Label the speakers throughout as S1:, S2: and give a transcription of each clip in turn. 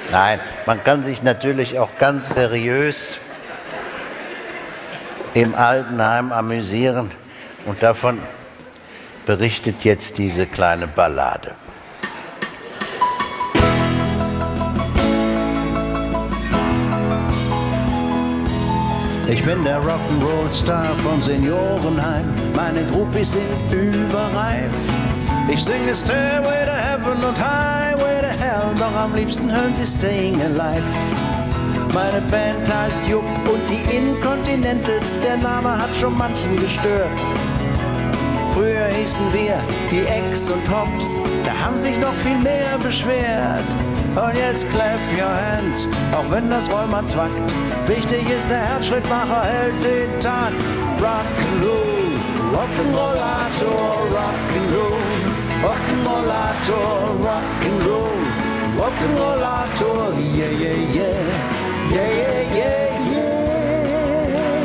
S1: Nein, man kann sich natürlich auch ganz seriös im Altenheim amüsieren und davon berichtet jetzt diese kleine Ballade. Ich bin der Rock'n'Roll-Star vom Seniorenheim, meine Groupies sind überreif. Ich singe Stairway to Heaven und Highway to Hell, doch am liebsten hören sie Staying Alive. Meine Band heißt Jupp und die Incontinentals, der Name hat schon manchen gestört. Früher hießen wir die Ex und Hops, da haben sich noch viel mehr beschwert. Und jetzt clap your hands, auch wenn das Rheuma zwackt. Wichtig ist, der Herzschrittmacher hält den Takt. Rock'n'Roll, Rock'n'Rollator, Rock'n'Roll, Rock'n'Rollator, Rock'n'Roll, Rock'n'Rollator, yeah, yeah, yeah, yeah, yeah, yeah, yeah.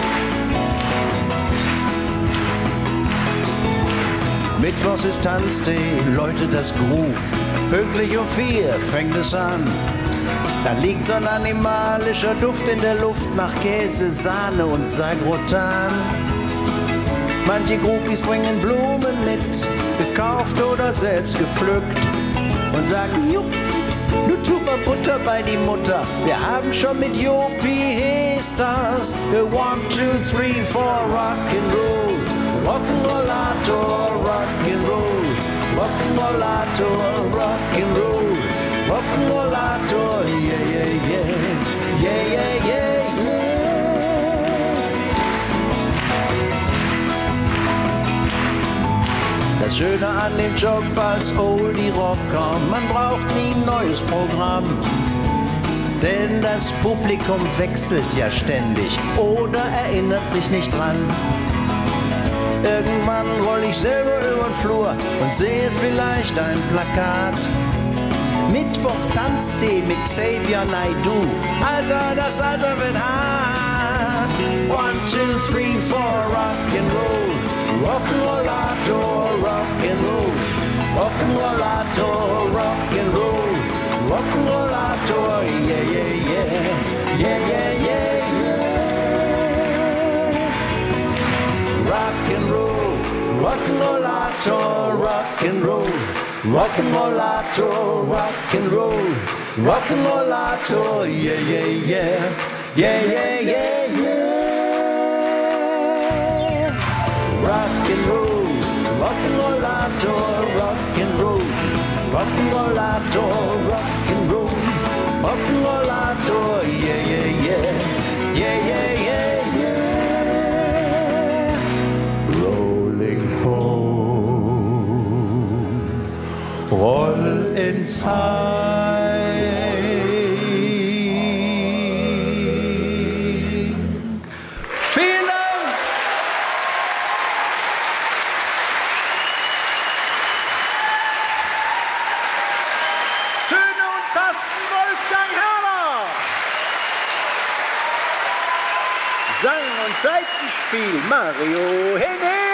S1: Mittwochs ist Tanztee, läutet das Groove. Pünktlich um 4 fängt es an. Dann liegt so ein animalischer Duft in der Luft nach Käse, Sahne und Sagrotan. Manche Groupies bringen Blumen mit, gekauft oder selbst gepflückt und sagen, Jupp, nu tut mal Butter bei die Mutter. Wir haben schon mit Jopi Hesters 1, 2, 3, 4 Rock'n'Roll, Rock'n'Rollator, Rock'n'Roll, Rock'n'Rollator, Rock'n'Roll, Rock'n'Rollator, yeah, yeah, yeah, yeah, yeah, yeah, yeah. Das Schöne an dem Job als Oldie-Rocker, man braucht nie ein neues Programm. Denn das Publikum wechselt ja ständig oder erinnert sich nicht dran. Irgendwann roll ich selber über den Flur und sehe vielleicht ein Plakat. Mittwoch Tanztee mit Xavier Naidoo. Alter, das Alter wird hart. 1, 2, 3, 4 Rock'n'Roll, Rock'n'Rollator, Rock'n'Roll, Rock'n'Rollator, Rock'n'Roll, Rock'n'Rollator, yeah, yeah, yeah, yeah, yeah, yeah, yeah. Rock'n'Roll, Rock'n'Rollator, Rock'n'Roll, Rock'n'Rollator, Rock'n'Roll, Rock'n'Rollator, yeah, yeah, yeah, yeah, yeah, yeah, yeah. Rock'n'Roll, Rock'n'Rollator, Rock'n'Roll, Rock'n'Rollator, Rock'n'Roll, Rock'n'Rollator, yeah, yeah, yeah, yeah, yeah, yeah, yeah. Rolling home, roll ins Heim. Vielen Dank!
S2: Töne und Tasten Wolfgang Herrler. Sang und Seitenspiel Mario Henning.